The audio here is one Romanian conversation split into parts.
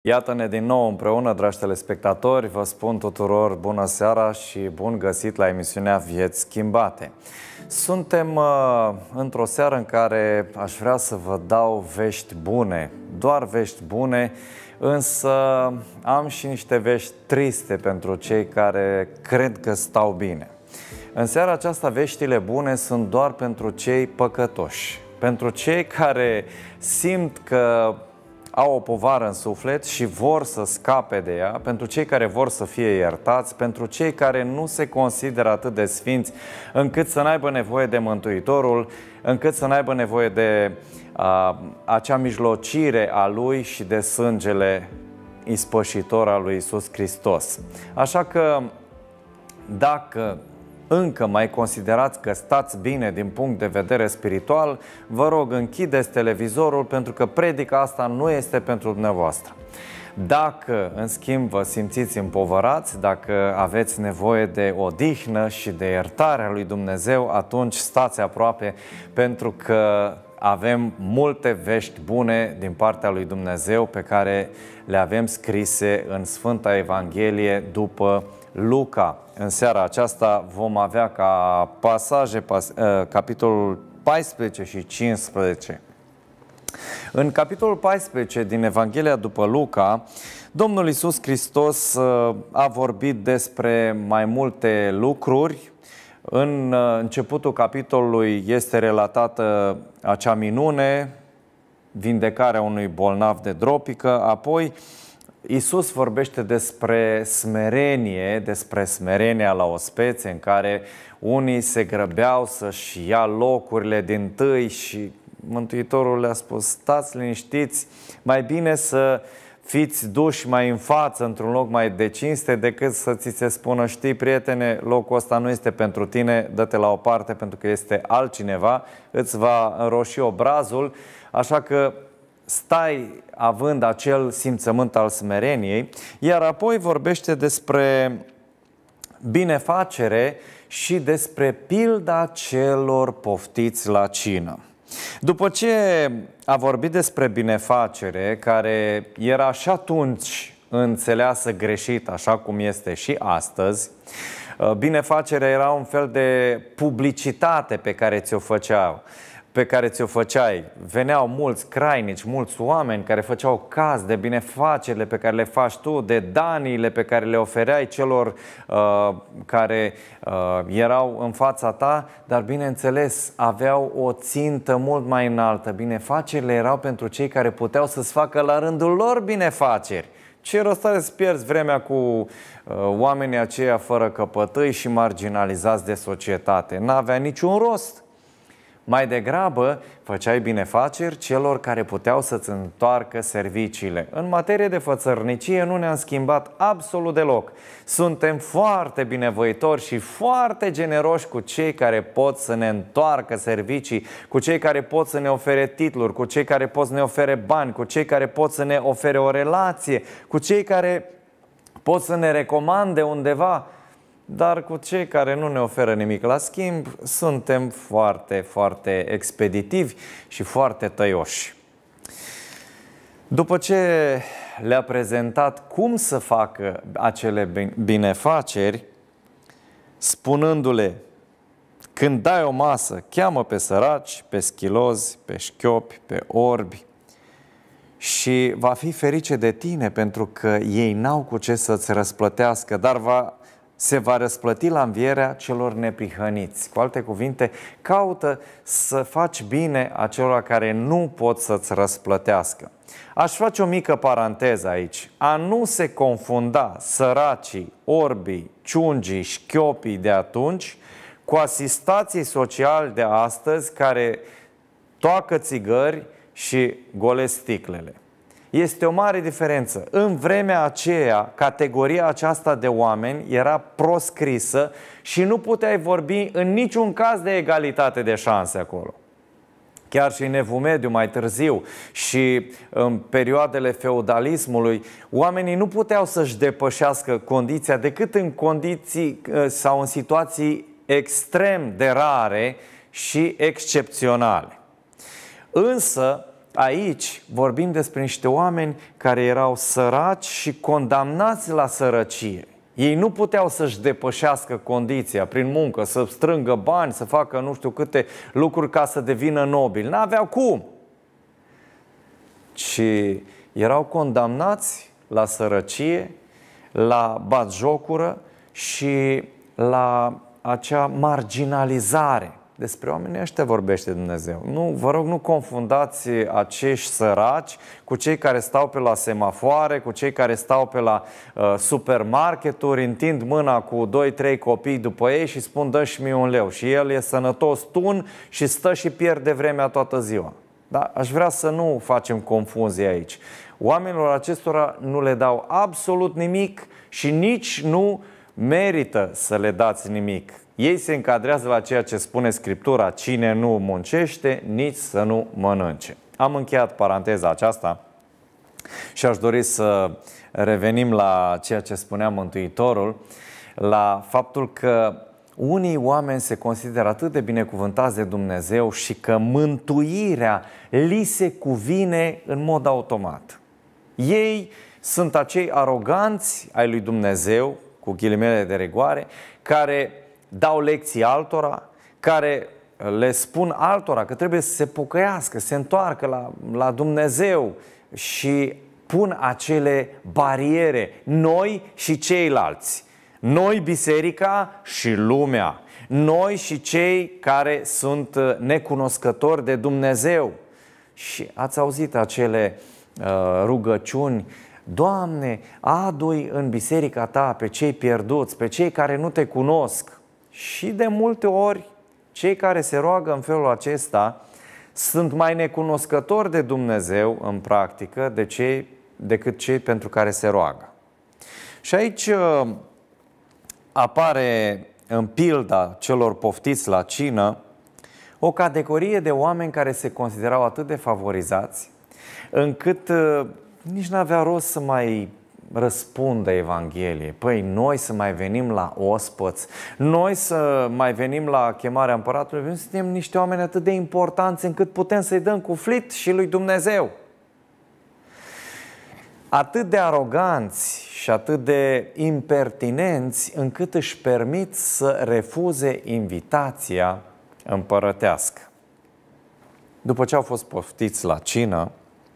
Iată-ne din nou împreună, dragi telespectatori, vă spun tuturor bună seara și bun găsit la emisiunea Vieți Schimbate. Suntem într-o seară în care aș vrea să vă dau vești bune, doar vești bune, însă am și niște vești triste pentru cei care cred că stau bine. În seara aceasta veștile bune sunt doar pentru cei păcătoși, pentru cei care simt că au o povară în suflet și vor să scape de ea, pentru cei care vor să fie iertați, pentru cei care nu se consideră atât de sfinți încât să n-aibă nevoie de Mântuitorul, încât să n-aibă nevoie de acea mijlocire a Lui și de sângele ispășitor al lui Iisus Hristos. Așa că dacă încă mai considerați că stați bine din punct de vedere spiritual, vă rog, închideți televizorul, pentru că predica asta nu este pentru dumneavoastră. Dacă, în schimb, vă simțiți împovărați, dacă aveți nevoie de odihnă și de iertarea lui Dumnezeu, atunci stați aproape, pentru că avem multe vești bune din partea lui Dumnezeu pe care le avem scrise în Sfânta Evanghelie după Luca. În seara aceasta vom avea ca pasaje capitolul 14 și 15. În capitolul 14 din Evanghelia după Luca, Domnul Iisus Hristos a vorbit despre mai multe lucruri. În începutul capitolului este relatată acea minune, vindecarea unui bolnav de dropică, apoi Iisus vorbește despre smerenie, despre smerenia la ospețe, în care unii se grăbeau să-și ia locurile dintâi și Mântuitorul le-a spus: stați liniștiți, mai bine să fiți duși mai în față, într-un loc mai de cinste, decât să ți se spună: știi, prietene, locul ăsta nu este pentru tine, dă-te la o parte pentru că este altcineva, îți va înroși obrazul, așa că stai având acel simțământ al smereniei. Iar apoi vorbește despre binefacere și despre pilda celor poftiți la cină. După ce a vorbit despre binefacere, care era și atunci înțeleasă greșit, așa cum este și astăzi, binefacerea era un fel de publicitate pe care ți-o făceai. Veneau mulți crainici, mulți oameni care făceau caz de binefacerile pe care le faci tu, de daniile pe care le ofereai celor care erau în fața ta, dar bineînțeles aveau o țintă mult mai înaltă. Binefacerile erau pentru cei care puteau să-ți facă la rândul lor binefaceri. Ce rost are să pierzi vremea cu oamenii aceia fără căpătâi și marginalizați de societate? N-avea niciun rost. Mai degrabă făceai binefaceri celor care puteau să-ți întoarcă serviciile. În materie de fățărnicie nu ne-am schimbat absolut deloc. Suntem foarte binevoitori și foarte generoși cu cei care pot să ne întoarcă servicii, cu cei care pot să ne ofere titluri, cu cei care pot să ne ofere bani, cu cei care pot să ne ofere o relație, cu cei care pot să ne recomande undeva. Dar cu cei care nu ne oferă nimic la schimb, suntem foarte, foarte expeditivi și foarte tăioși. După ce le-a prezentat cum să facă acele binefaceri, spunându-le: când dai o masă, cheamă pe săraci, pe schilozi, pe șchiopi, pe orbi, și va fi ferice de tine, pentru că ei n-au cu ce să-ți răsplătească, dar se va răsplăti la învierea celor neprihăniți. Cu alte cuvinte, caută să faci bine acelora care nu pot să-ți răsplătească. Aș face o mică paranteză aici. A nu se confunda săracii, orbii, ciungii, șchiopii de atunci cu asistații sociali de astăzi care toacă țigări și golesc sticlele. Este o mare diferență. În vremea aceea, categoria aceasta de oameni era proscrisă și nu puteai vorbi în niciun caz de egalitate de șanse acolo. Chiar și în Evul Mediu mai târziu și în perioadele feudalismului, oamenii nu puteau să-și depășească condiția decât în condiții sau în situații extrem de rare și excepționale. Însă, aici vorbim despre niște oameni care erau săraci și condamnați la sărăcie. Ei nu puteau să-și depășească condiția prin muncă, să strângă bani, să facă nu știu câte lucruri ca să devină nobili. N-aveau cum. Și erau condamnați la sărăcie, la batjocură și la acea marginalizare. Despre oamenii ăștia vorbește Dumnezeu. Nu, vă rog, nu confundați acești săraci cu cei care stau pe la semafoare, cu cei care stau pe la supermarketuri, întind mâna cu 2-3 copii după ei și spun dă-și mie 1 leu. Și el e sănătos tun și stă și pierde vremea toată ziua. Da? Aș vrea să nu facem confuzie aici. Oamenilor acestora nu le dau absolut nimic și nici nu merită să le dați nimic. Ei se încadrează la ceea ce spune Scriptura: cine nu muncește, nici să nu mănânce. Am încheiat paranteza aceasta și aș dori să revenim la ceea ce spunea Mântuitorul, la faptul că unii oameni se consideră atât de binecuvântați de Dumnezeu și că mântuirea li se cuvine în mod automat. Ei sunt acei aroganți ai lui Dumnezeu, cu ghilimele de rigoare, care dau lecții altora, care le spun altora că trebuie să se pocăiască, să se întoarcă la Dumnezeu și pun acele bariere, noi și ceilalți. Noi, biserica și lumea. Noi și cei care sunt necunoscători de Dumnezeu. Și ați auzit acele rugăciuni: Doamne, adu-i în biserica Ta pe cei pierduți, pe cei care nu Te cunosc. Și de multe ori, cei care se roagă în felul acesta sunt mai necunoscători de Dumnezeu în practică decât cei pentru care se roagă. Și aici apare în pilda celor poftiți la cină o categorie de oameni care se considerau atât de favorizați încât nici n-avea rost să mai răspundă Evanghelie. Păi noi să mai venim la ospăți, noi să mai venim la chemarea împăratului, noi suntem niște oameni atât de importanți încât putem să-i dăm cuflit și lui Dumnezeu. Atât de aroganți și atât de impertinenți încât își permit să refuze invitația împărătească. După ce au fost poftiți la cină,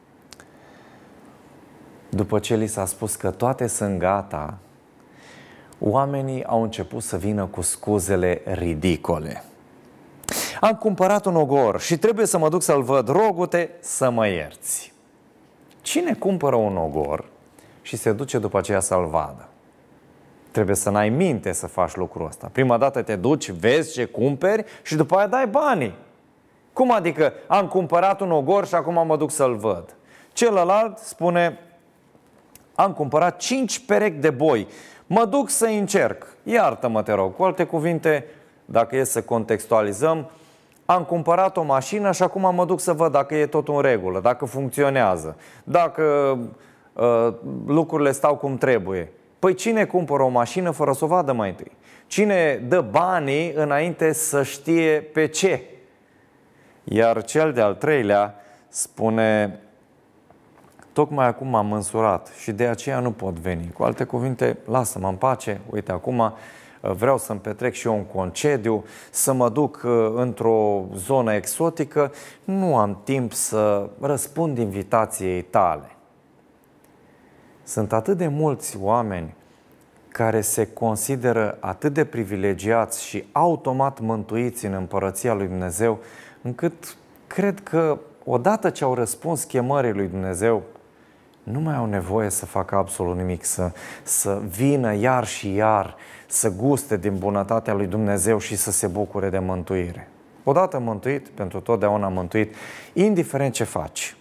după ce li s-a spus că toate sunt gata, oamenii au început să vină cu scuzele ridicole. Am cumpărat un ogor și trebuie să mă duc să-l văd, rogu-te să mă ierți. Cine cumpără un ogor și se duce după aceea să-l vadă? Trebuie să n-ai minte să faci lucrul ăsta. Prima dată te duci, vezi ce cumperi și după aia dai banii. Cum adică am cumpărat un ogor și acum mă duc să-l văd? Celălalt spune: am cumpărat 5 perechi de boi, mă duc să încerc, iartă-mă te rog. Cu alte cuvinte, dacă e să contextualizăm, am cumpărat o mașină și acum mă duc să văd dacă e tot în regulă, dacă funcționează, dacă lucrurile stau cum trebuie. Păi cine cumpără o mașină fără să o vadă mai întâi? Cine dă banii înainte să știe pe ce? Iar cel de-al treilea spune: tocmai acum am mânsurat și de aceea nu pot veni. Cu alte cuvinte, lasă-mă în pace, uite, acum vreau să-mi petrec și eu un concediu, să mă duc într-o zonă exotică, nu am timp să răspund invitației tale. Sunt atât de mulți oameni care se consideră atât de privilegiați și automat mântuiți în Împărăția lui Dumnezeu, încât cred că odată ce au răspuns chemării lui Dumnezeu, nu mai au nevoie să facă absolut nimic, să vină iar și iar, să guste din bunătatea lui Dumnezeu și să se bucure de mântuire. Odată mântuit, pentru totdeauna mântuit, indiferent ce faci.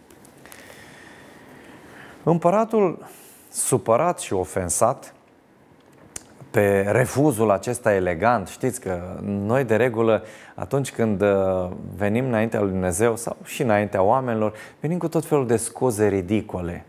Împăratul, supărat și ofensat pe refuzul acesta elegant, știți că noi de regulă atunci când venim înaintea lui Dumnezeu sau și înaintea oamenilor, venim cu tot felul de scuze ridicole.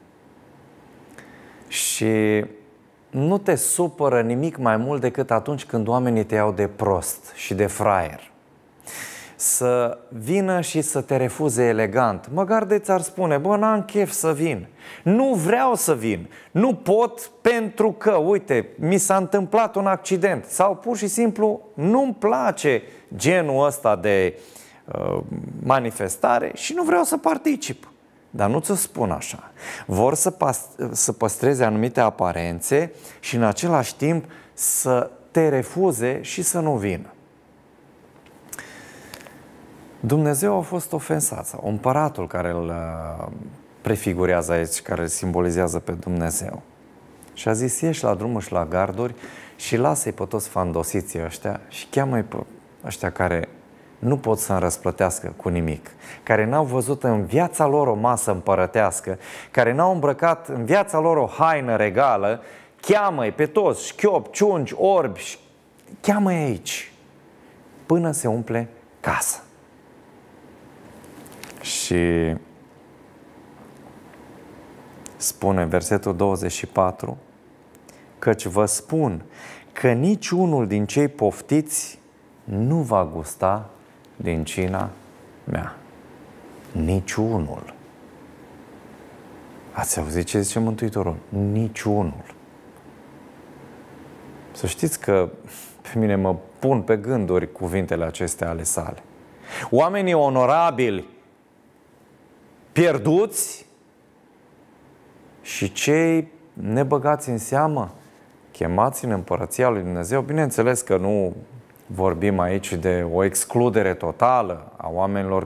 Și nu te supără nimic mai mult decât atunci când oamenii te iau de prost și de fraier. să vină și să te refuze elegant. Măcar de ți-ar spune, bă, n-am chef să vin, nu vreau să vin, nu pot pentru că, uite, mi s-a întâmplat un accident sau pur și simplu nu-mi place genul ăsta de manifestare și nu vreau să particip. Dar nu ți-o spun așa. Vor să păstreze anumite aparențe și în același timp să te refuze și să nu vină. Dumnezeu a fost ofensat, sau împăratul care îl prefigurează aici, care îl simbolizează pe Dumnezeu. Și a zis, ieși la drumul și la garduri și lasă-i pe toți fandosiții ăștia și cheamă-i pe ăștia care nu pot să-mi răsplătească cu nimic, care n-au văzut în viața lor o masă împărătească, care n-au îmbrăcat în viața lor o haină regală, cheamă-i pe toți, șchiopi, ciungi, orbi, cheamă-i aici, până se umple casa. Și spune versetul 24, căci vă spun că niciunul din cei poftiți nu va gusta din cina mea. Niciunul. Ați auzit ce zice Mântuitorul? Niciunul. Să știți că pe mine mă pun pe gânduri cuvintele acestea ale sale. Oamenii onorabili pierduți și cei nebăgați în seamă, chemați în Împărăția lui Dumnezeu. Bineînțeles că nu vorbim aici de o excludere totală a oamenilor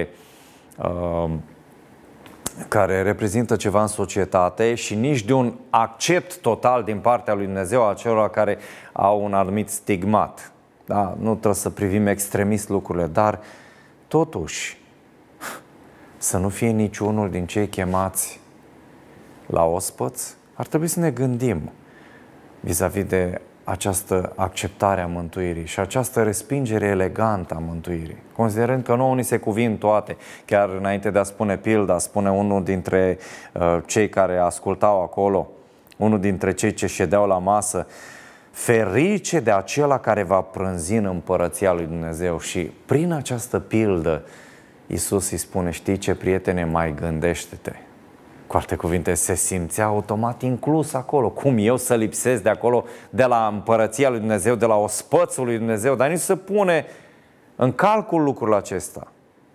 care reprezintă ceva în societate și nici de un accept total din partea lui Dumnezeu a celor care au un anumit stigmat. Da? Nu trebuie să privim extremist lucrurile, dar totuși să nu fie niciunul din cei chemați la ospăț, ar trebui să ne gândim vis-a-vis de această acceptare a mântuirii și această respingere elegantă a mântuirii. Considerând că nouă ni se cuvin toate, chiar înainte de a spune pilda, spune unul dintre cei care ascultau acolo, unul dintre cei ce ședeau la masă, ferice de acela care va prânzi în Împărăția lui Dumnezeu. Și prin această pildă Iisus îi spune, știi ce, prietene, mai gândește-te. Cu alte cuvinte, se simțea automat inclus acolo. Cum eu să lipsesc de acolo, de la Împărăția lui Dumnezeu, de la ospățul lui Dumnezeu, dar nici să pune în calcul lucrul acesta.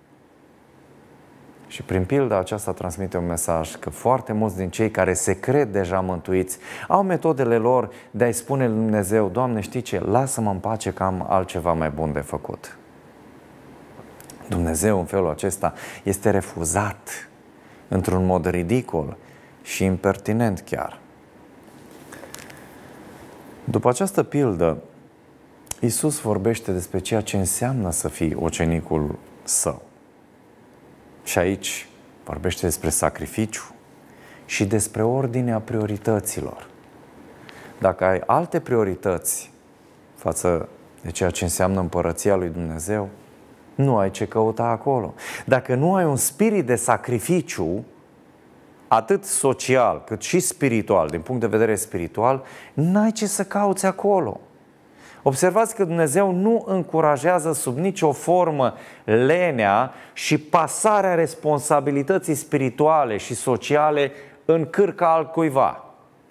Și prin pilda aceasta transmite un mesaj că foarte mulți din cei care se cred deja mântuiți au metodele lor de a-i spune lui Dumnezeu, Doamne, știi ce, lasă-mă în pace că am altceva mai bun de făcut. Dumnezeu în felul acesta este refuzat într-un mod ridicol și impertinent chiar. După această pildă, Iisus vorbește despre ceea ce înseamnă să fii ucenicul său. Și aici vorbește despre sacrificiu și despre ordinea priorităților. Dacă ai alte priorități față de ceea ce înseamnă Împărăția lui Dumnezeu, nu ai ce căuta acolo. Dacă nu ai un spirit de sacrificiu, atât social cât și spiritual, din punct de vedere spiritual, n-ai ce să cauți acolo. Observați că Dumnezeu nu încurajează sub nicio formă lenea și pasarea responsabilității spirituale și sociale în cârca altcuiva.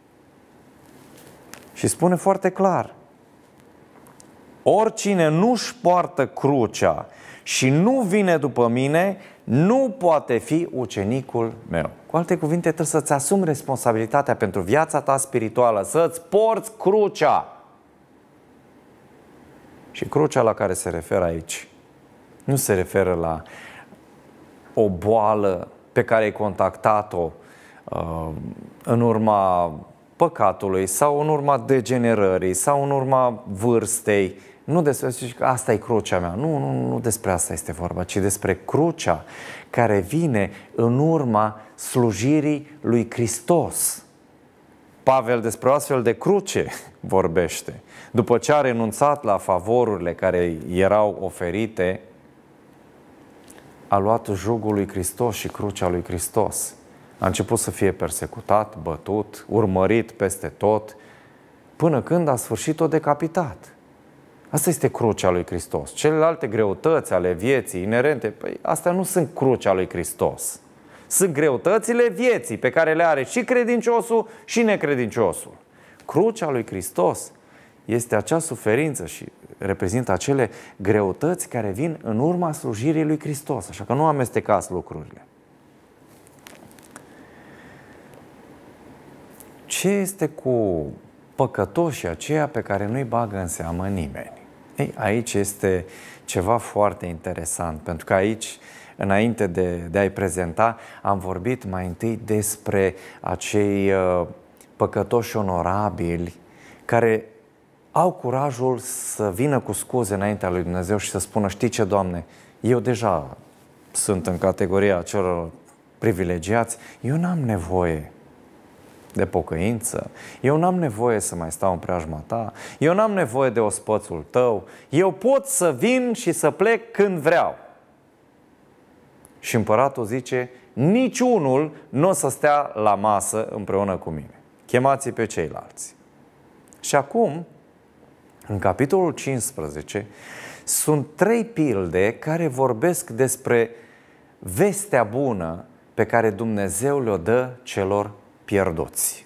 Și spune foarte clar, oricine nu-și poartă crucea și nu vine după mine, nu poate fi ucenicul meu. Cu alte cuvinte, trebuie să-ți asumi responsabilitatea pentru viața ta spirituală, să-ți porți crucea. Și crucea la care se referă aici nu se referă la o boală pe care ai contactat-o în urma păcatului sau în urma degenerării sau în urma vârstei. Nu despre că asta e crucea mea. Nu despre asta este vorba, ci despre crucea care vine în urma slujirii lui Hristos. Pavel despre o astfel de cruce vorbește. După ce a renunțat la favorurile care erau oferite, a luat jugul lui Hristos și crucea lui Hristos. A început să fie persecutat, bătut, urmărit peste tot, până când a sfârșit-o decapitat. Asta este crucea lui Hristos. Celelalte greutăți ale vieții inerente, păi astea nu sunt crucea lui Hristos. Sunt greutățile vieții pe care le are și credinciosul și necredinciosul. Crucea lui Hristos este acea suferință și reprezintă acele greutăți care vin în urma slujirii lui Hristos. Așa că nu amestecați lucrurile. Ce este cu păcătoșii aceia pe care nu-i bagă în seamă nimeni? Ei, aici este ceva foarte interesant, pentru că aici, înainte de a-i prezenta, am vorbit mai întâi despre acei păcătoși onorabili care au curajul să vină cu scuze înaintea lui Dumnezeu și să spună: știi ce, Doamne, eu deja sunt în categoria celor privilegiați, eu n-am nevoie de pocăință, eu n-am nevoie să mai stau în preajma ta, eu n-am nevoie de ospățul tău, eu pot să vin și să plec când vreau. Și împăratul zice: niciunul nu o să stea la masă împreună cu mine. Chemați-i pe ceilalți. Și acum, în capitolul 15, sunt 3 pilde care vorbesc despre vestea bună pe care Dumnezeu le-o dă celor pierduți.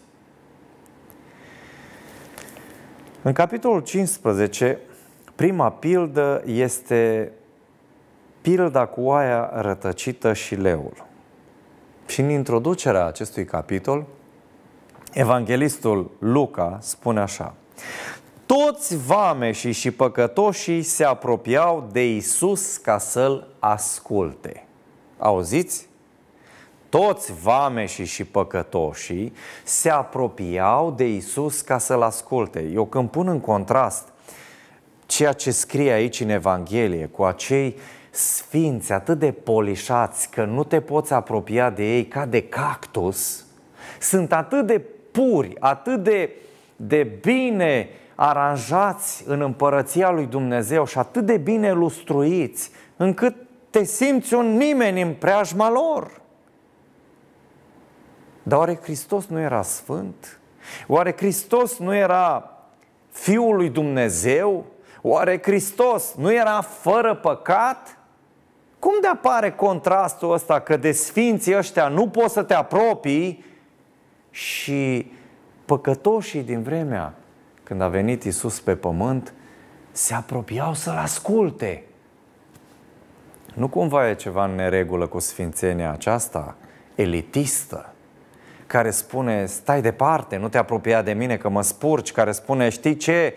În capitolul 15, prima pildă este pilda cu oaia rătăcită și leul. Și în introducerea acestui capitol, evanghelistul Luca spune așa: toți vameșii și păcătoșii se apropiau de Iisus ca să-L asculte. Auziți? Toți vameșii și păcătoșii se apropiau de Iisus ca să-L asculte. Eu când pun în contrast ceea ce scrie aici în Evanghelie cu acei sfinți atât de polișați că nu te poți apropia de ei ca de cactus, sunt atât de puri, atât de bine aranjați în împărăția lui Dumnezeu și atât de bine lustruiți, încât te simți un nimeni în preajma lor. Dar oare Hristos nu era sfânt? Oare Hristos nu era Fiul lui Dumnezeu? Oare Hristos nu era fără păcat? Cum de apare contrastul ăsta că de sfinții ăștia nu poți să te apropii și păcătoșii din vremea când a venit Iisus pe pământ se apropiau să-L asculte? Nu cumva e ceva în neregulă cu sfințenia aceasta elitistă, care spune: stai departe, nu te apropia de mine că mă spurci, care spune: știi ce,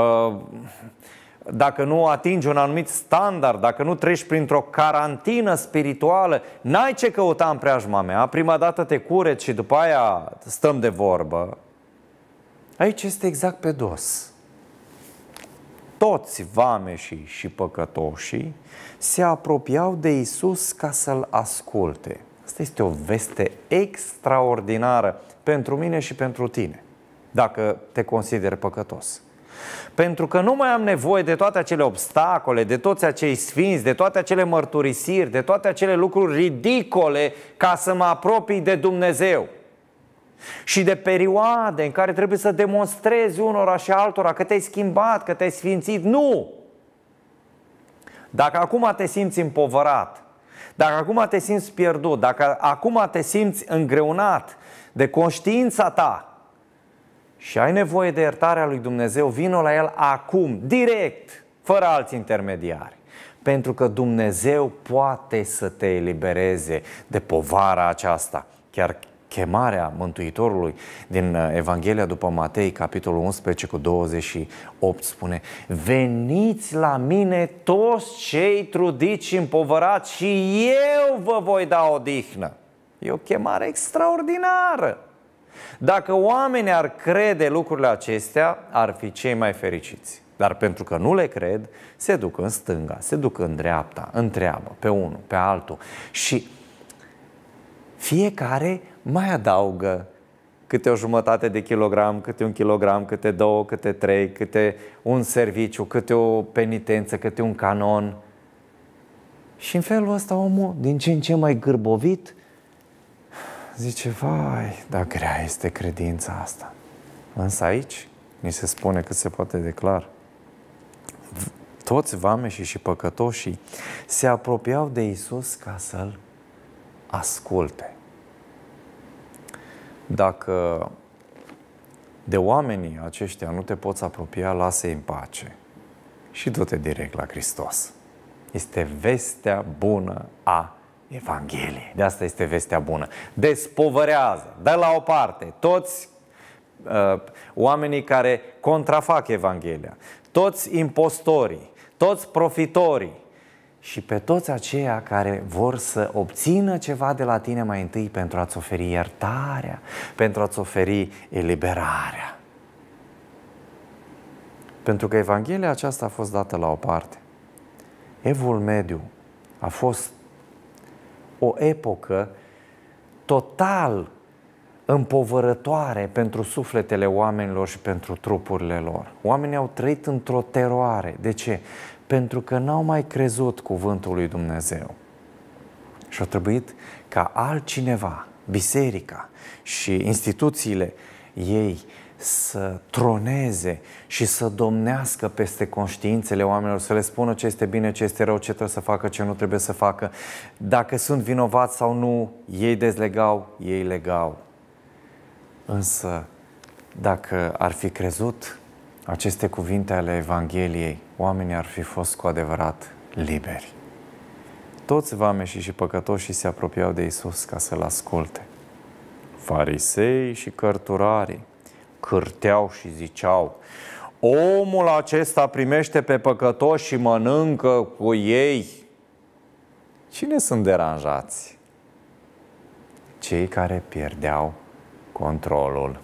dacă nu atingi un anumit standard, dacă nu treci printr-o carantină spirituală, n-ai ce căuta în preajma mea, prima dată te cureți și după aia stăm de vorbă. Aici este exact pe dos. Toți vameșii și păcătoșii se apropiau de Iisus ca să-L asculte. Asta este o veste extraordinară pentru mine și pentru tine, dacă te consideri păcătos. Pentru că nu mai am nevoie de toate acele obstacole, de toți acei sfinți, de toate acele mărturisiri, de toate acele lucruri ridicole ca să mă apropii de Dumnezeu. Și de perioade în care trebuie să demonstrezi unora și altora că te-ai schimbat, că te-ai sfințit. Nu! Dacă acum te simți împovărat, dacă acum te simți pierdut, dacă acum te simți îngreunat de conștiința ta și ai nevoie de iertarea lui Dumnezeu, vino la El acum, direct, fără alți intermediari. Pentru că Dumnezeu poate să te elibereze de povara aceasta. Chiar chemarea Mântuitorului din Evanghelia după Matei, capitolul 11 cu 28 spune: veniți la mine toți cei trudiți și împovărați și eu vă voi da odihnă. E o chemare extraordinară. Dacă oamenii ar crede lucrurile acestea, ar fi cei mai fericiți. Dar pentru că nu le cred, se duc în stânga, se duc în dreapta, întreabă pe unul, pe altul și fiecare mai adaugă câte o jumătate de kilogram, câte 1 kilogram, câte 2, câte 3, câte un serviciu, câte o penitență, câte un canon. Și în felul ăsta omul, din ce în ce mai gârbovit, zice: vai, dar grea este credința asta. Însă aici ni se spune cât se poate de clar: Toți vameșii și păcătoșii se apropiau de Iisus ca să-L asculte. Dacă de oamenii aceștia nu te poți apropia, lasă-i în pace și du-te direct la Hristos. Este vestea bună a Evangheliei. De asta este vestea bună. Despovărează, dă la o parte toți oamenii care contrafac Evanghelia, toți impostorii, toți profitorii și pe toți aceia care vor să obțină ceva de la tine mai întâi pentru a-ți oferi iertarea, pentru a-ți oferi eliberarea. Pentru că Evanghelia aceasta a fost dată la o parte. Evul Mediu a fost o epocă total împovărătoare pentru sufletele oamenilor și pentru trupurile lor. Oamenii au trăit într-o teroare. De ce? Pentru că n-au mai crezut cuvântul lui Dumnezeu. Și a trebuit ca altcineva, biserica și instituțiile ei să troneze și să domnească peste conștiințele oamenilor, să le spună ce este bine, ce este rău, ce trebuie să facă, ce nu trebuie să facă. Dacă sunt vinovați sau nu, ei dezlegau, ei legau. Însă, dacă ar fi crezut aceste cuvinte ale Evangheliei, oamenii ar fi fost cu adevărat liberi. Toți vameșii și păcătoșii se apropiau de Iisus ca să-L asculte. Farisei și cărturarii cârteau și ziceau: omul acesta primește pe păcătoși și mănâncă cu ei. Cine sunt deranjați? Cei care pierdeau controlul.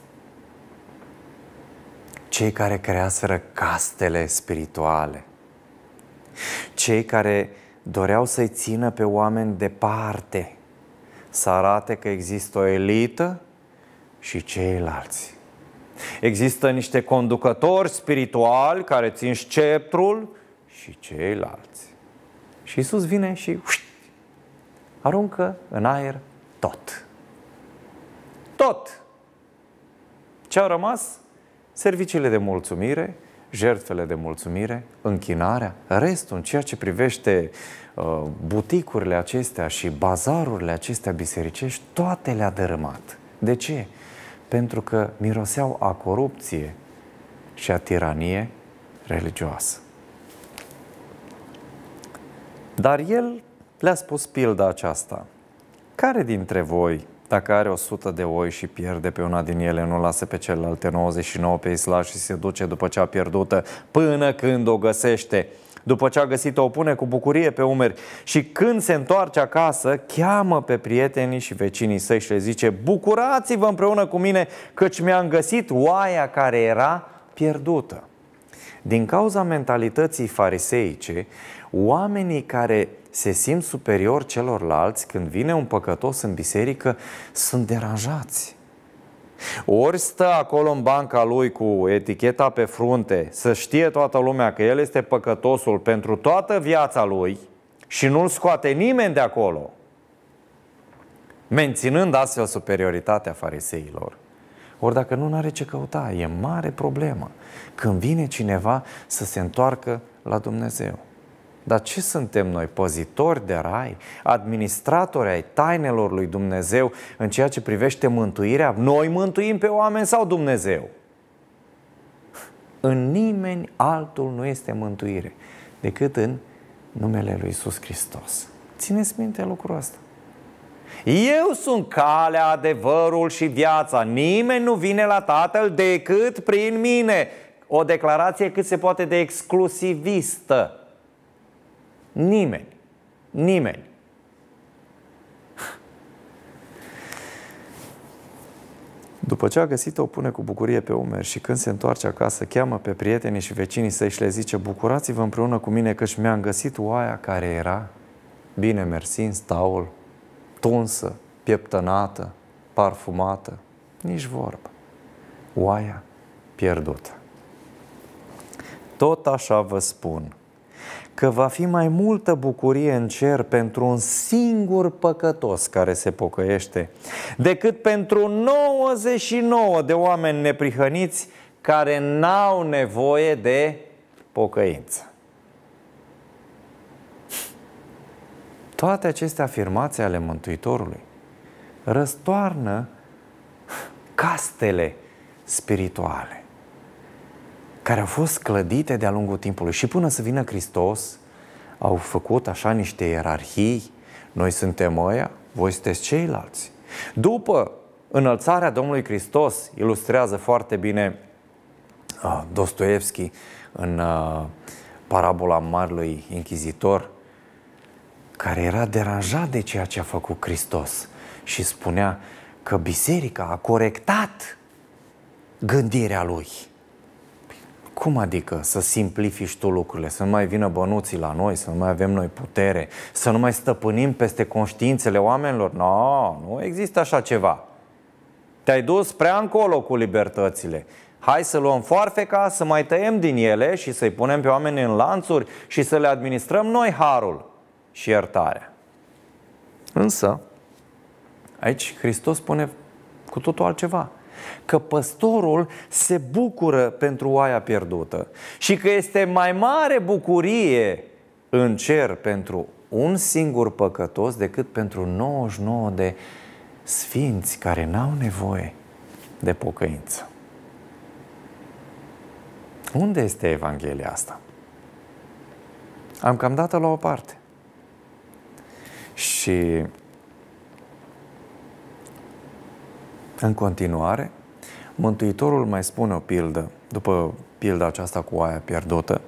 Cei care creaseră castele spirituale. Cei care doreau să-i țină pe oameni departe, să arate că există o elită și ceilalți. Există niște conducători spirituali care țin sceptrul și ceilalți. Și Iisus vine și aruncă în aer tot. Tot. Ce au rămas? Serviciile de mulțumire, jertfele de mulțumire, închinarea, restul, în ceea ce privește buticurile acestea și bazarurile acestea bisericești, toate le-a dărâmat. De ce? Pentru că miroseau a corupție și a tiranie religioasă. Dar el le-a spus pilda aceasta: care dintre voi, dacă are 100 de oi și pierde pe una din ele, nu lasă pe celelalte 99 pe islaș și se duce după ce a pierdută până când o găsește? După ce a găsit-o, o pune cu bucurie pe umeri și când se întoarce acasă, cheamă pe prietenii și vecinii săi și le zice: bucurați-vă împreună cu mine, căci mi-am găsit oaia care era pierdută. Din cauza mentalității fariseice, oamenii care se simt superior celorlalți, când vine un păcătos în biserică, sunt deranjați. Ori stă acolo în banca lui cu eticheta pe frunte, să știe toată lumea că el este păcătosul pentru toată viața lui și nu-l scoate nimeni de acolo, menținând astfel superioritatea fariseilor. Ori dacă nu, n-are ce căuta, e mare problemă când vine cineva să se întoarcă la Dumnezeu. Dar ce suntem noi? Păzitori de rai? Administratori ai tainelor lui Dumnezeu în ceea ce privește mântuirea? Noi mântuim pe oameni sau Dumnezeu? În nimeni altul nu este mântuire decât în numele lui Iisus Hristos. Țineți minte lucrul ăsta. Eu sunt calea, adevărul și viața. Nimeni nu vine la Tatăl decât prin mine. O declarație cât se poate de exclusivistă. Nimeni. Nimeni. După ce a găsit-o, o pune cu bucurie pe umeri și când se întoarce acasă, cheamă pe prietenii și vecinii săi și le zice: bucurați-vă împreună cu mine, căci mi-am găsit oaia care era bine mersi în staul, tunsă, pieptănată, parfumată. Nici vorbă. Oaia pierdută. Tot așa vă spun că va fi mai multă bucurie în cer pentru un singur păcătos care se pocăiește decât pentru 99 de oameni neprihăniți care n-au nevoie de pocăință. Toate aceste afirmații ale Mântuitorului răstoarnă castele spirituale care au fost clădite de-a lungul timpului. Și până să vină Hristos, au făcut așa niște ierarhii. Noi suntem ăia, voi sunteți ceilalți. După înălțarea Domnului Hristos, ilustrează foarte bine Dostoevski în parabola Marelui Inchizitor, care era deranjat de ceea ce a făcut Hristos și spunea că biserica a corectat gândirea lui. Cum adică să simplifici tu lucrurile, să nu mai vină bănuții la noi, să nu mai avem noi putere, să nu mai stăpânim peste conștiințele oamenilor? Nu există așa ceva. Te-ai dus prea încolo cu libertățile. Hai să luăm foarfeca, să mai tăiem din ele și să-i punem pe oameni în lanțuri și să le administrăm noi harul și iertarea. Însă, aici Hristos spune cu totul altceva. Că păstorul se bucură pentru oaia pierdută și că este mai mare bucurie în cer pentru un singur păcătos decât pentru 99 de sfinți care n-au nevoie de pocăință. Unde este Evanghelia asta? Am cam dat-o la o parte. Și în continuare, Mântuitorul mai spune o pildă, după pilda aceasta cu oaia pierdută,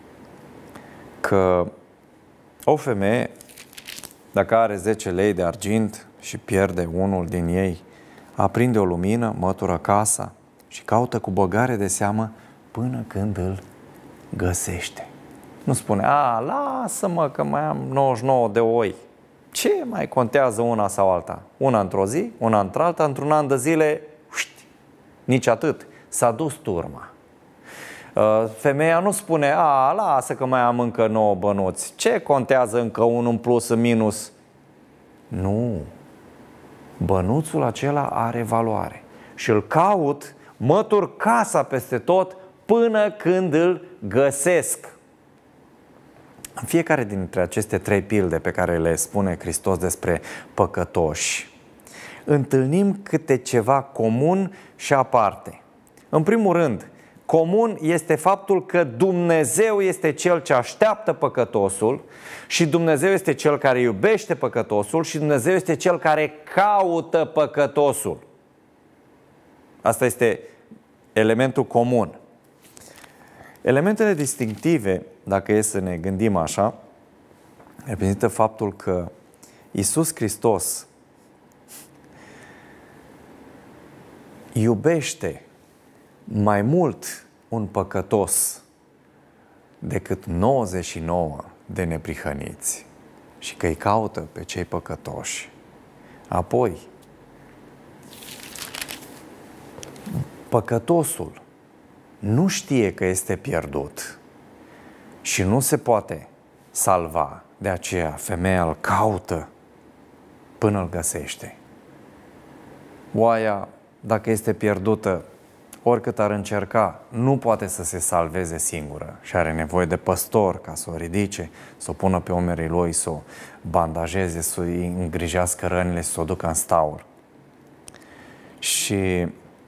că o femeie, dacă are 10 lei de argint și pierde unul din ei, aprinde o lumină, mătură casa și caută cu băgare de seamă până când îl găsește. Nu spune, lasă-mă că mai am 99 de oi. Ce mai contează una sau alta? Una într-o zi, una într-alta, într-un an de zile, nici atât. S-a dus turma. Femeia nu spune, lasă că mai am încă 9 bănuți. Ce contează încă unul în plus, în minus? Nu. Bănuțul acela are valoare. Și îl caut, mătur casa peste tot, până când îl găsesc. În fiecare dintre aceste 3 pilde pe care le spune Hristos despre păcătoși, întâlnim câte ceva comun și aparte. În primul rând, comun este faptul că Dumnezeu este Cel ce așteaptă păcătosul și Dumnezeu este Cel care iubește păcătosul și Dumnezeu este Cel care caută păcătosul. Asta este elementul comun. Elementele distinctive, dacă e să ne gândim așa, reprezintă faptul că Iisus Hristos iubește mai mult un păcătos decât 99 de neprihăniți și că îi caută pe cei păcătoși. Apoi, păcătosul nu știe că este pierdut și nu se poate salva. De aceea femeia îl caută până îl găsește. Oaia, dacă este pierdută, oricât ar încerca, nu poate să se salveze singură și are nevoie de păstor ca să o ridice, să o pună pe umerii lui, să o bandajeze, să îi îngrijească rănile, să o ducă în staur. Și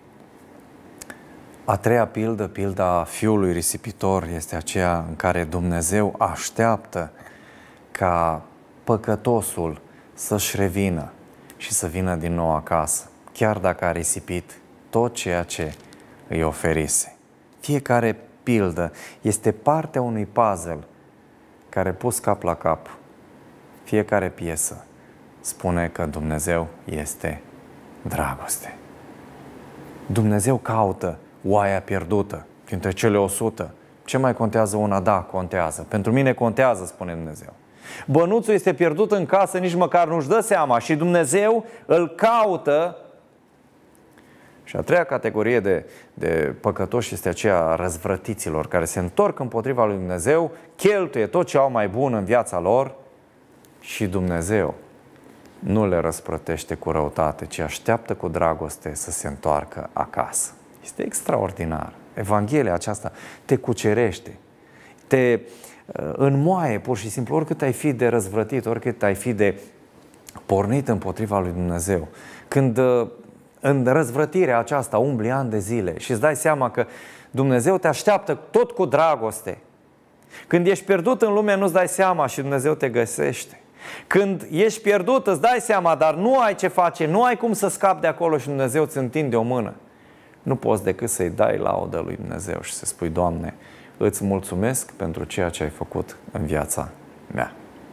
a treia pildă, pilda fiului risipitor, este aceea în care Dumnezeu așteaptă ca păcătosul să-și revină și să vină din nou acasă, chiar dacă a risipit tot ceea ce îi oferise. Fiecare pildă este partea unui puzzle care, pus cap la cap, fiecare piesă spune că Dumnezeu este dragoste. Dumnezeu caută oaia pierdută dintre cele 100. Ce mai contează una? Da, contează. Pentru mine contează, spune Dumnezeu. Bănuțul este pierdut în casă, nici măcar nu-și dă seama și Dumnezeu îl caută. Și a treia categorie de păcătoși este aceea a răzvrătiților, care se întorc împotriva lui Dumnezeu, cheltuie tot ce au mai bun în viața lor și Dumnezeu nu le răsplătește cu răutate, ci așteaptă cu dragoste să se întoarcă acasă. Este extraordinar. Evanghelia aceasta te cucerește. te înmoaie pur și simplu, oricât ai fi de răzvrătit, oricât ai fi de pornit împotriva lui Dumnezeu. Când în răzvrătirea aceasta umbli ani de zile și îți dai seama că Dumnezeu te așteaptă tot cu dragoste. Când ești pierdut în lume, nu-ți dai seama și Dumnezeu te găsește. Când ești pierdut, îți dai seama, dar nu ai ce face, nu ai cum să scapi de acolo și Dumnezeu îți întinde o mână. Nu poți decât să-i dai laudă lui Dumnezeu și să spui: Doamne, îți mulțumesc pentru ceea ce ai făcut în viața mea.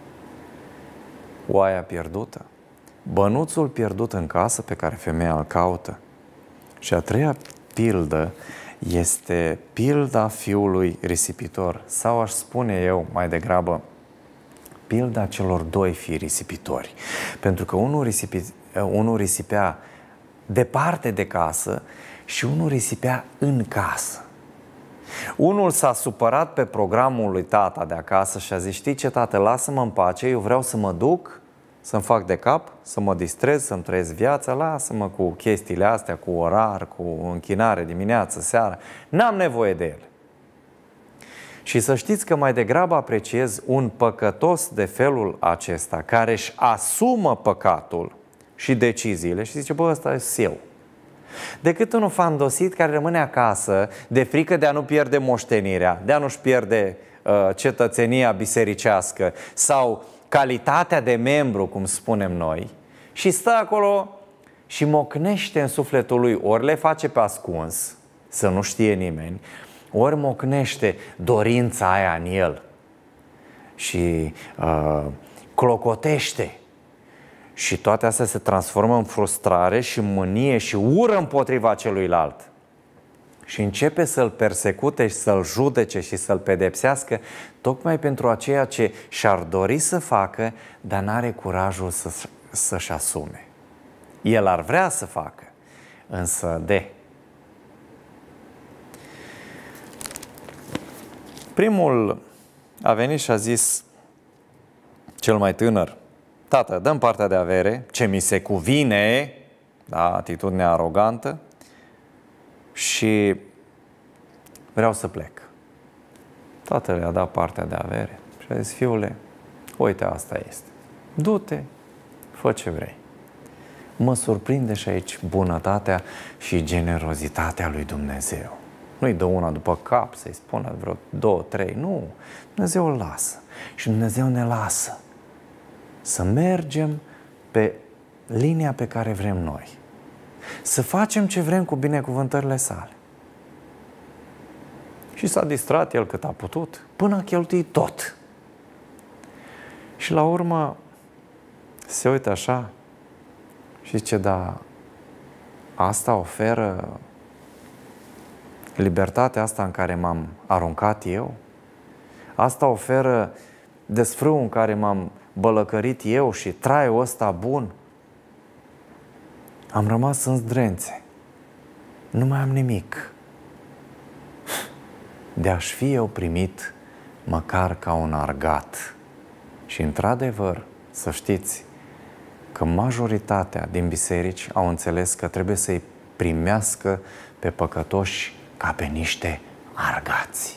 Oaia pierdută, bănuțul pierdut în casă pe care femeia îl caută. Și a treia pildă este pilda fiului risipitor, sau aș spune eu mai degrabă pilda celor doi fii risipitori. Pentru că unul risipea departe de casă și unul risipea în casă. Unul s-a supărat pe programul lui tata de acasă și a zis: știi ce, tată, lasă-mă în pace, eu vreau să mă duc, să-mi fac de cap, să mă distrez, să-mi trăiesc viața, lasă-mă cu chestiile astea, cu orar, cu închinare dimineață, seara, n-am nevoie de ele. Și să știți că mai degrabă apreciez un păcătos de felul acesta, care își asumă păcatul și deciziile și zice: bă, ăsta e eu. Decât unul fandosit care rămâne acasă de frică de a nu pierde moștenirea, de a nu-și pierde cetățenia bisericească sau calitatea de membru, cum spunem noi, și stă acolo și mocnește în sufletul lui, ori le face pe ascuns, să nu știe nimeni, ori mocnește dorința aia în el și clocotește. Și toate astea se transformă în frustrare și mânie și ură împotriva celuilalt. Și începe să-l persecute și să-l judece și să-l pedepsească tocmai pentru aceea ce și-ar dori să facă, dar n-are curajul să-și asume. El ar vrea să facă, însă primul a venit și a zis, cel mai tânăr: tată, dă-mi partea de avere, ce mi se cuvine, da, atitudinea arogantă, și vreau să plec. Tatăl i-a dat partea de avere și a zis: fiule, uite, asta este. Du-te, fă ce vrei. Mă surprinde și aici bunătatea și generozitatea lui Dumnezeu. Nu-i dă una după cap să-i spună vreo 2, 3, nu. Dumnezeu îl lasă și Dumnezeu ne lasă să mergem pe linia pe care vrem noi. Să facem ce vrem cu binecuvântările sale. Și s-a distrat el cât a putut, până a cheltuit tot. Și la urmă se uită așa și zice: da, asta oferă libertatea asta în care m-am aruncat eu? Asta oferă desfrâul în care m-am bălăcărit eu și traiul ăsta bun? Am rămas în zdrențe. Nu mai am nimic. De-aș fi eu primit măcar ca un argat. Și într-adevăr, să știți că majoritatea din biserici au înțeles că trebuie să-i primească pe păcătoși ca pe niște argați.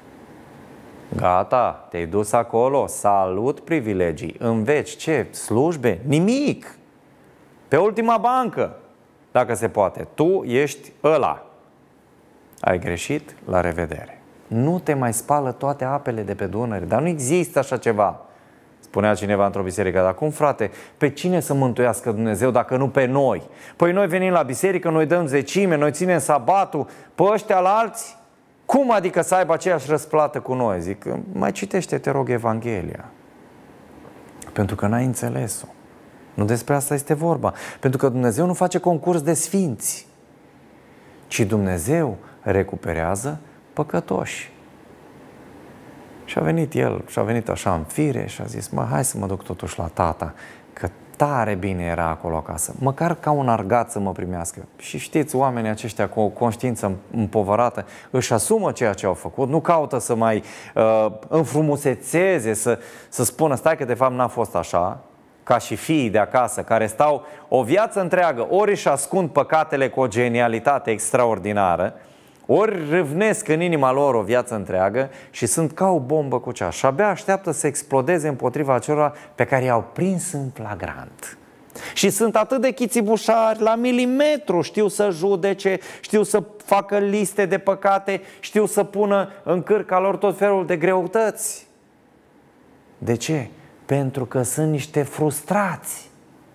Gata, te-ai dus acolo, salut privilegii, înveți ce? Slujbe? Nimic! Pe ultima bancă, dacă se poate. Tu ești ăla. Ai greșit, la revedere. Nu te mai spală toate apele de pe Dunăre, dar nu există așa ceva. Spunea cineva într-o biserică: dar cum, frate, pe cine să mântuiască Dumnezeu dacă nu pe noi? Păi noi venim la biserică, noi dăm zecime, noi ținem sabatul, pe ăștia la alții? Cum adică să aibă aceeași răsplată cu noi? Zic: mai citește, te rog, Evanghelia. Pentru că n-ai înțeles-o. Nu despre asta este vorba. Pentru că Dumnezeu nu face concurs de sfinți, ci Dumnezeu recuperează păcătoși. Și a venit el, și a venit așa în fire și a zis: hai să mă duc totuși la tata, că tare bine era acolo acasă, măcar ca un argat să mă primească. Și știți, oamenii aceștia cu o conștiință împovărată își asumă ceea ce au făcut, nu caută să mai înfrumusețeze, să spună: stai că de fapt n-a fost așa, ca și fiii de acasă care stau o viață întreagă, ori își ascund păcatele cu o genialitate extraordinară, ori râvnesc în inima lor o viață întreagă și sunt ca o bombă cu ceas și abia așteaptă să explodeze împotriva acelora pe care i-au prins în flagrant. Și sunt atât de chițibușari, la milimetru știu să judece, știu să facă liste de păcate, știu să pună în cârca lor tot felul de greutăți. De ce? Pentru că sunt niște frustrați.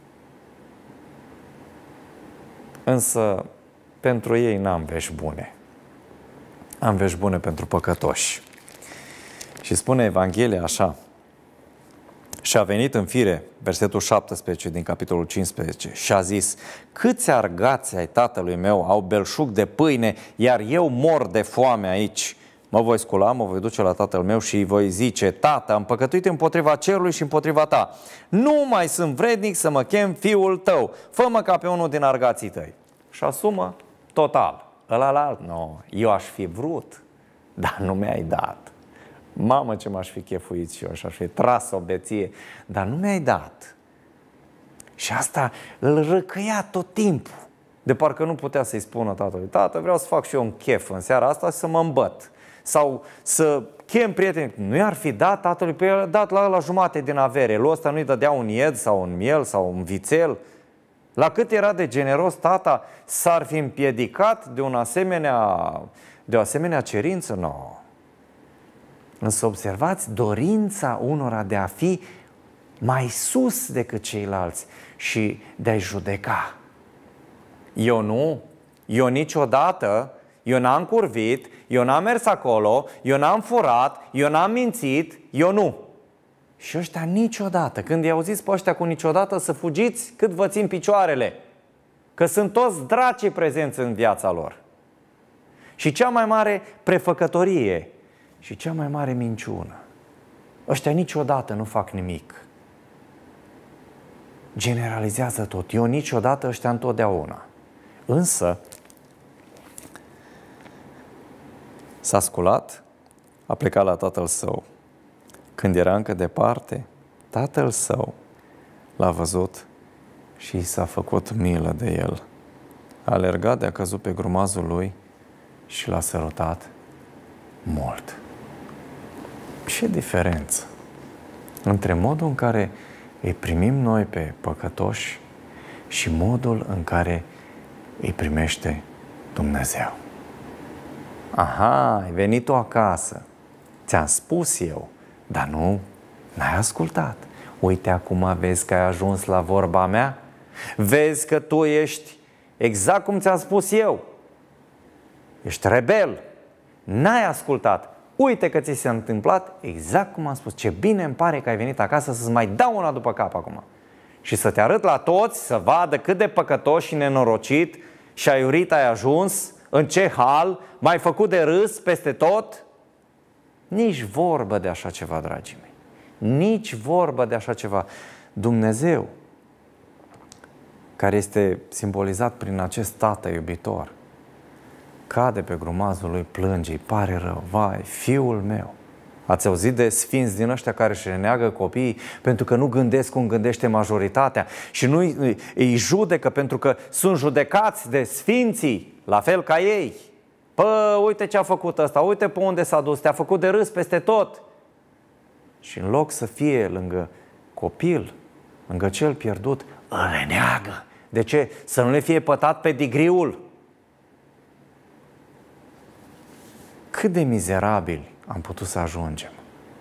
Însă pentru ei n-am vești bune. Am vești bune pentru păcătoși. Și spune Evanghelia așa: și a venit în fire, versetul 17 din capitolul 15, și a zis: câți argați ai tatălui meu au belșug de pâine, iar eu mor de foame aici. Mă voi scula, mă voi duce la tatăl meu și îi voi zice: Tată, am păcătuit împotriva cerului și împotriva ta. Nu mai sunt vrednic să mă chem fiul tău. Fă-mă ca pe unul din argații tăi. Și asumă total. Ălalt, nu, eu aș fi vrut, dar nu mi-ai dat. Mamă, ce m-aș fi chefuit și eu și aș fi tras o beție, dar nu mi-ai dat. Și asta îl răcăia tot timpul. De parcă nu putea să-i spună tatălui: tată, vreau să fac și eu un chef în seara asta și să mă îmbăt. Sau să chem prieteni. Nu i-ar fi dat tatălui, pe el a dat la jumate din avere. Lui ăsta nu-i dădea un ied sau un miel sau un vițel. La cât era de generos tata, s-ar fi împiedicat de o asemenea cerință? Nu. Însă observați dorința unora de a fi mai sus decât ceilalți și de a-i judeca. Eu nu, eu niciodată, eu n-am curvit, eu n-am mers acolo, eu n-am furat, eu n-am mințit, eu nu. Și ăștia niciodată, când i-au zis pe ăștia cu niciodată, să fugiți cât vă țin picioarele, că sunt toți dracii prezenți în viața lor. Și cea mai mare prefăcătorie și cea mai mare minciună. Ăștia niciodată nu fac nimic. Generalizează tot. Eu niciodată, ăștia întotdeauna. Însă s-a sculat, a plecat la tatăl său. Când era încă departe, tatăl său l-a văzut și i s-a făcut milă de el. A alergat, de-a căzut pe grumazul lui și l-a sărutat mult. Ce diferență între modul în care îi primim noi pe păcătoși și modul în care îi primește Dumnezeu. Aha, ai venit tu acasă, ți-am spus eu, dar nu, n-ai ascultat. Uite, acum vezi că ai ajuns la vorba mea? Vezi că tu ești exact cum ți-am spus eu. Ești rebel, n-ai ascultat. Uite că ți s-a întâmplat exact cum am spus. Ce bine îmi pare că ai venit acasă să-ți mai dau una după cap acum. Și să te arăt la toți, să vadă cât de păcătos și nenorocit și aiurit ai ajuns, în ce hal, m-ai făcut de râs peste tot. Nici vorbă de așa ceva, dragii mei. Nici vorbă de așa ceva. Dumnezeu, care este simbolizat prin acest tată iubitor, cade pe grumazul lui, plânge, îi pare rău. Vai, fiul meu! Ați auzit de sfinți din ăștia care își reneagă copiii pentru că nu gândesc cum gândește majoritatea și nu îi judecă pentru că sunt judecați de sfinții, la fel ca ei. Pă, uite ce a făcut ăsta, uite pe unde s-a dus, te-a făcut de râs peste tot. Și în loc să fie lângă copil, lângă cel pierdut, îl reneagă. De ce? Să nu le fie pătat pedigriul. Cât de mizerabili am putut să ajungem.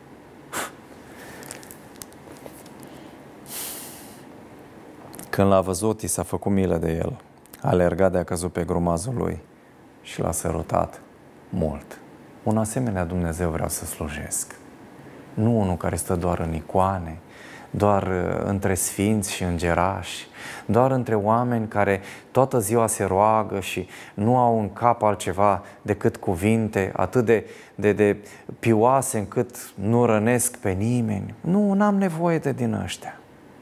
Când l-a văzut, i s-a făcut milă de el. A alergat, de-a căzut pe grumazul lui și l-a sărutat mult. Un asemenea Dumnezeu vreau să slujesc. Nu unul care stă doar în icoane, doar între sfinți și îngerași, doar între oameni care toată ziua se roagă și nu au în cap altceva decât cuvinte atât de pioase încât nu rănesc pe nimeni. Nu, n-am nevoie de din ăștia.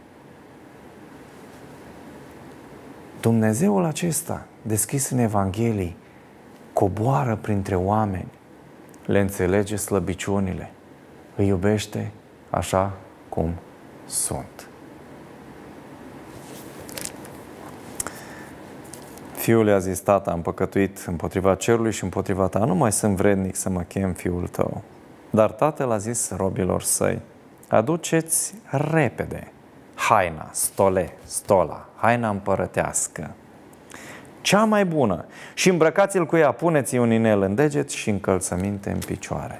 Dumnezeul acesta, deschis în Evanghelii, coboară printre oameni, le înțelege slăbiciunile, îi iubește așa cum sunt. Fiul i-a zis: tata, am păcătuit împotriva cerului și împotriva ta, nu mai sunt vrednic să mă chem fiul tău. Dar tatăl a zis robilor săi: aduceți repede haina, stola, haina împărătească, cea mai bună, și îmbrăcați-l cu ea, puneți-i un inel în deget și încălțăminte în picioare.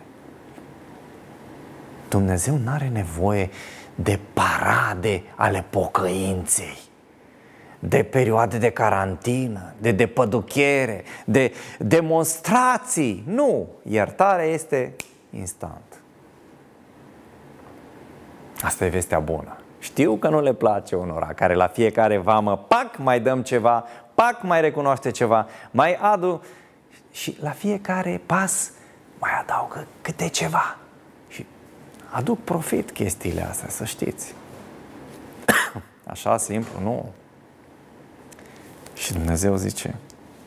Dumnezeu nu are nevoie de parade ale pocăinței, de perioade de carantină, de depăduchere, de demonstrații. Nu! Iertarea este instant. Asta e vestea bună. Știu că nu le place unora, care la fiecare vamă, pac, mai dăm ceva, pac, mai recunoaște ceva, mai adu și la fiecare pas mai adaugă câte ceva. Și aduc profit chestiile astea, să știți. Așa simplu, nu. Și Dumnezeu zice: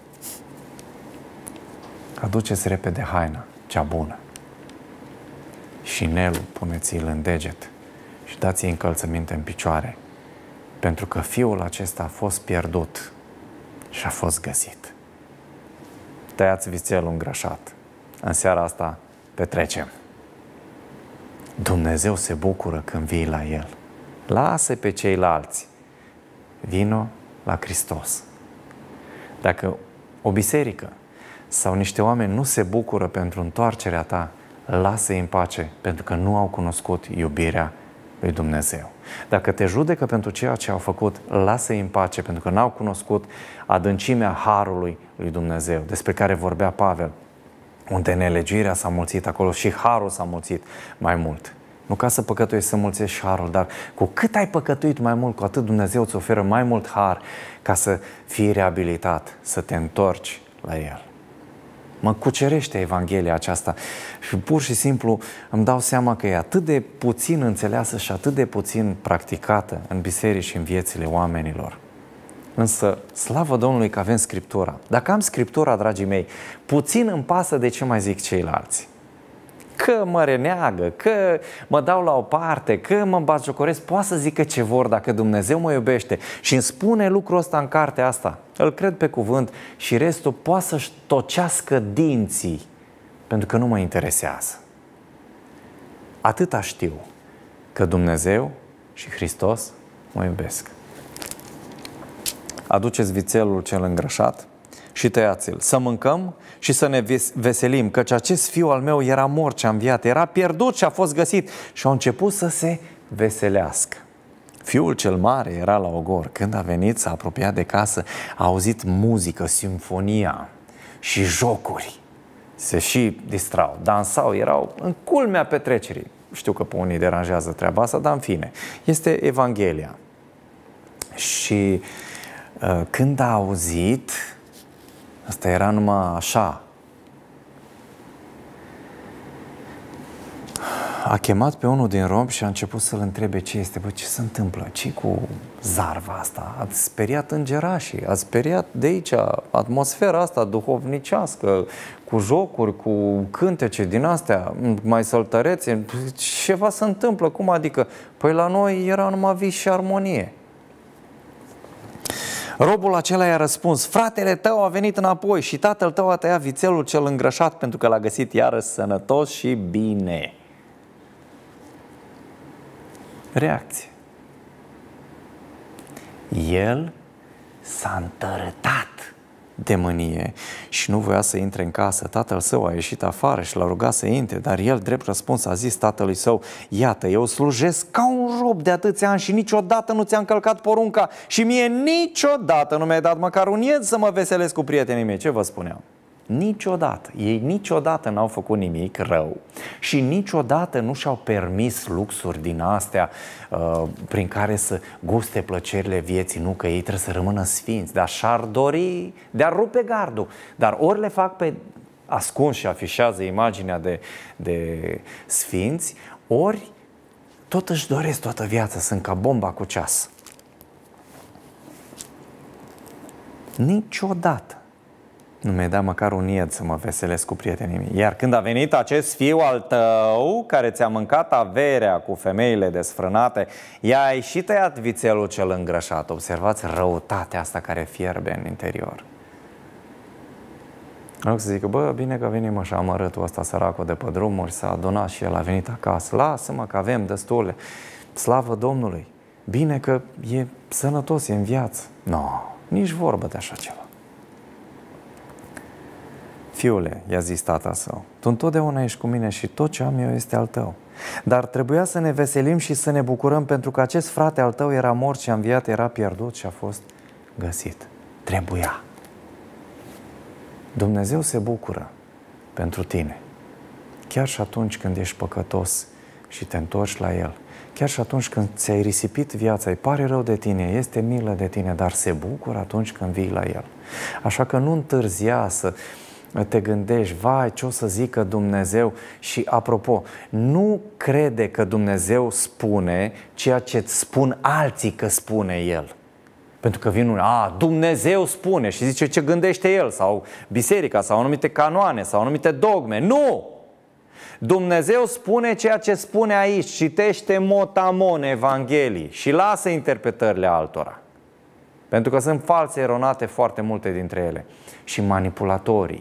aduceți repede haina cea bună și inelul puneți-l în deget și dați-i încălțăminte în picioare, pentru că fiul acesta a fost pierdut și a fost găsit. Tăiați vițelul îngrășat. În seara asta petrecem. Dumnezeu se bucură când vii la El. Lasă pe ceilalți. Vino la Hristos. Dacă o biserică sau niște oameni nu se bucură pentru întoarcerea ta, lasă-i în pace, pentru că nu au cunoscut iubirea lui Dumnezeu. Dacă te judecă pentru ceea ce au făcut, lasă-i în pace, pentru că n-au cunoscut adâncimea harului lui Dumnezeu, despre care vorbea Pavel, unde nelegiuirea s-a mulțit, acolo și harul s-a mulțit mai mult. Nu ca să păcătuiești să mulțești și harul, dar cu cât ai păcătuit mai mult, cu atât Dumnezeu îți oferă mai mult har ca să fii reabilitat, să te întorci la El. Mă cucerește Evanghelia aceasta și pur și simplu îmi dau seama că e atât de puțin înțeleasă și atât de puțin practicată în biserici și în viețile oamenilor. Însă, slavă Domnului că avem Scriptura. Dacă am Scriptura, dragii mei, puțin îmi pasă de ce mai zic ceilalți. Că mă reneagă, că mă dau la o parte, că mă batjocoresc, poate să zică ce vor dacă Dumnezeu mă iubește și îmi spune lucrul ăsta în cartea asta. Îl cred pe cuvânt și restul poate să-și tocească dinții, pentru că nu mă interesează. Atâta știu, că Dumnezeu și Hristos mă iubesc. Aduceți vițelul cel îngrășat și tăiați-l, să mâncăm și să ne veselim, căci acest fiu al meu era mort și a înviat, era pierdut și a fost găsit. Și au început să se veselească. Fiul cel mare era la ogor. Când a venit, s-a apropiat de casă, a auzit muzică, simfonia și jocuri. Se și distrau, dansau, erau în culmea petrecerii. Știu că pe unii deranjează treaba asta, dar în fine, este Evanghelia. Și când a auzit, asta era numai așa, a chemat pe unul din robi și a început să-l întrebe ce este. Bă, ce se întâmplă? Ce cu zarva asta? Ați speriat îngerașii, ați speriat de aici atmosfera asta duhovnicească, cu jocuri, cu cântece din astea, mai săltărețe. Ceva se întâmplă, cum adică? Păi la noi era numai vis și armonie. Robul acela i-a răspuns: fratele tău a venit înapoi și tatăl tău a tăiat vițelul cel îngrășat, pentru că l-a găsit iarăși sănătos și bine. Reacție. El s-a întărătat de mânie și nu voia să intre în casă. Tatăl său a ieșit afară și l-a rugat să intre, dar el, drept răspuns, a zis tatălui său: iată, eu slujesc ca un rob de atâția ani și niciodată nu ți-am călcat porunca și mie niciodată nu mi-ai dat măcar un ied să mă veselesc cu prietenii mei. Ce vă spuneam? Niciodată. Ei niciodată n-au făcut nimic rău și niciodată nu și-au permis luxuri din astea prin care să guste plăcerile vieții. Nu, că ei trebuie să rămână sfinți, dar și-ar dori de-ar rupe gardul. Dar ori le fac pe ascuns și afișează imaginea de sfinți, ori tot își doresc toată viața, sunt ca bomba cu ceas. Niciodată nu mi-ai dat măcar un ied să mă veselesc cu prietenii mei. Iar când a venit acest fiu al tău, care ți-a mâncat averea cu femeile desfrânate, i-ai și tăiat vițelul cel îngrășat. Observați răutatea asta care fierbe în interior. În loc să zică, bă, bine că venim așa amărâtul ăsta săracul de pe drumuri, s-a adunat și el a venit acasă. Lasă-mă că avem destule. Slavă Domnului! Bine că e sănătos, e în viață. Nu, nici vorbă de așa ceva. Fiule, i-a zis tata său, tu întotdeauna ești cu mine și tot ce am eu este al tău. Dar trebuia să ne veselim și să ne bucurăm pentru că acest frate al tău era mort și a înviat, era pierdut și a fost găsit. Trebuia. Dumnezeu se bucură pentru tine. Chiar și atunci când ești păcătos și te întorci la El. Chiar și atunci când ți-ai risipit viața, îi pare rău de tine, este milă de tine, dar se bucură atunci când vii la El. Așa că nu întârzia să te gândești, vai, ce o să zică Dumnezeu? Și apropo, nu crede că Dumnezeu spune ceea ce îți spun alții că spune El. Pentru că vin unii, Dumnezeu spune și zice ce gândește El, sau biserica, sau anumite canoane, sau anumite dogme. Nu! Dumnezeu spune ceea ce spune aici, citește motamon Evanghelii și lasă interpretările altora. Pentru că sunt false, eronate foarte multe dintre ele. Și manipulatorii.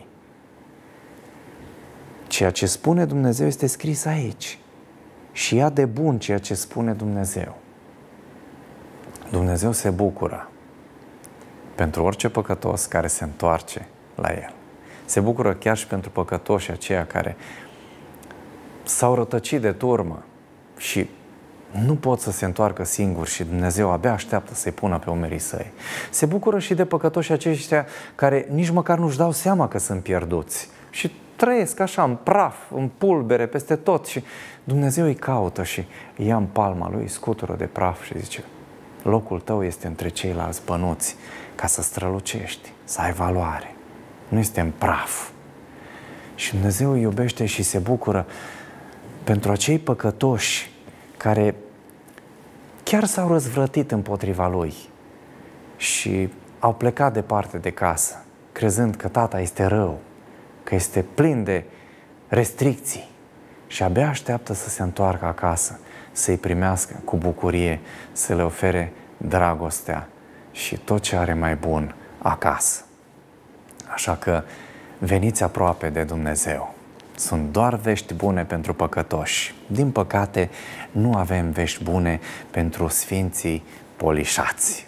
Ceea ce spune Dumnezeu este scris aici. Și ia de bun ceea ce spune Dumnezeu. Dumnezeu se bucură pentru orice păcătos care se întoarce la El. Se bucură chiar și pentru păcătoșii aceia care s-au rătăcit de turmă și nu pot să se întoarcă singuri și Dumnezeu abia așteaptă să-i pună pe umerii săi. Se bucură și de păcătoșii aceștia care nici măcar nu-și dau seama că sunt pierduți și trăiesc așa în praf, în pulbere, peste tot și Dumnezeu îi caută și ia în palma lui, scutură de praf și zice: locul tău este între ceilalți bănuți ca să strălucești, să ai valoare. Nu este în praf. Și Dumnezeu îi iubește și se bucură pentru acei păcătoși care chiar s-au răzvrătit împotriva lui și au plecat departe de casă, crezând că tata este rău, că este plin de restricții și abia așteaptă să se întoarcă acasă, să-i primească cu bucurie, să le ofere dragostea și tot ce are mai bun acasă. Așa că veniți aproape de Dumnezeu. Sunt doar vești bune pentru păcătoși. Din păcate, nu avem vești bune pentru sfinții polișați.